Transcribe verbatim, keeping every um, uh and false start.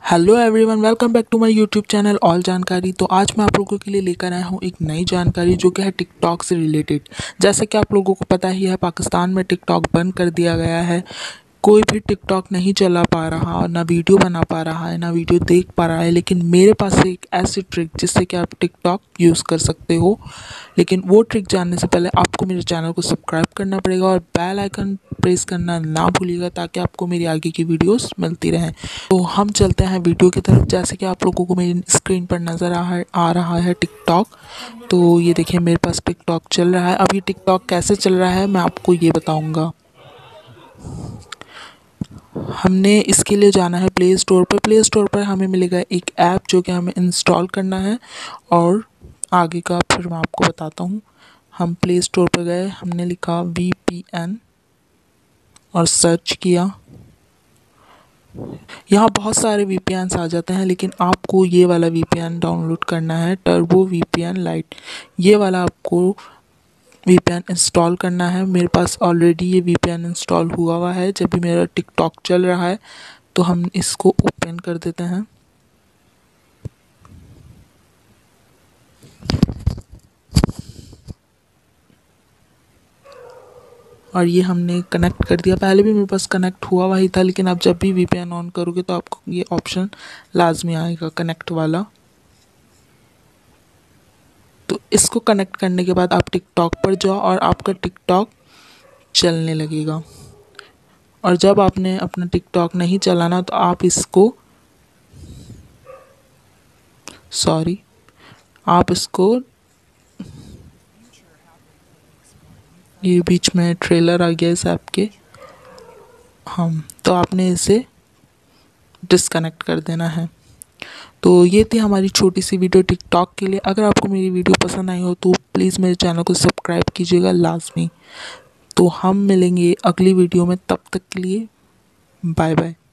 Hello everyone, welcome back to my YouTube channel all जानकारी। तो आज मैं आप लोगों के लिए लेकर आया हूँ एक नई जानकारी जो कि है टिकटॉक से रिलेटेड। जैसा कि आप लोगों को पता ही है, पाकिस्तान में टिकटॉक बंद कर दिया गया है। कोई भी टिकटॉक नहीं चला पा रहा और ना वीडियो बना पा रहा है, ना वीडियो देख पा रहा है। लेकिन मेरे पास एक ऐसी ट्रिक जिससे कि आप टिकटॉक यूज़ कर सकते हो। लेकिन वो ट्रिक जानने से पहले आपको मेरे चैनल को सब्सक्राइब करना पड़ेगा और बेल आइकन प्रेस करना ना भूलिएगा, ताकि आपको मेरी आगे की वीडियोस मिलती रहें। तो हम चलते हैं वीडियो की तरफ। जैसे कि आप लोगों को मेरी स्क्रीन पर नज़र आ है आ रहा है टिकटॉक। तो ये देखिए, मेरे पास टिकटॉक चल रहा है। अब ये टिकटॉक कैसे चल रहा है मैं आपको ये बताऊँगा। हमने इसके लिए जाना है प्ले स्टोर पर। प्ले स्टोर पर हमें मिलेगा एक ऐप जो कि हमें इंस्टॉल करना है, और आगे का फिर मैं आपको बताता हूँ। हम प्ले स्टोर पर गए, हमने लिखा वी पी एन और सर्च किया। यहाँ बहुत सारे वी पी एन्स आ जाते हैं, लेकिन आपको ये वाला वी पी एन डाउनलोड करना है, turbo V P N lite. ये वाला आपको वी पी एन इंस्टॉल करना है। मेरे पास ऑलरेडी ये वी पी एन इंस्टॉल हुआ हुआ है जब भी मेरा टिकटॉक चल रहा है। तो हम इसको ओपन कर देते हैं। और ये हमने कनेक्ट कर दिया। पहले भी मेरे पास कनेक्ट हुआ हुआ ही था, लेकिन आप जब भी वी पी एन ऑन करोगे तो आपको ये ऑप्शन लाजमी आएगा, कनेक्ट वाला। तो इसको कनेक्ट करने के बाद आप टिकटॉक पर जाओ और आपका टिकटॉक चलने लगेगा। और जब आपने अपना टिकटॉक नहीं चलाना तो आप इसको सॉरी आप इसको ये बीच में ट्रेलर आ गया इस ऐप के। हम तो आपने इसे डिसकनेक्ट कर देना है। तो ये थी हमारी छोटी सी वीडियो टिकटॉक के लिए। अगर आपको मेरी वीडियो पसंद आई हो तो प्लीज़ मेरे चैनल को सब्सक्राइब कीजिएगा लाजमी। तो हम मिलेंगे अगली वीडियो में, तब तक के लिए बाय बाय।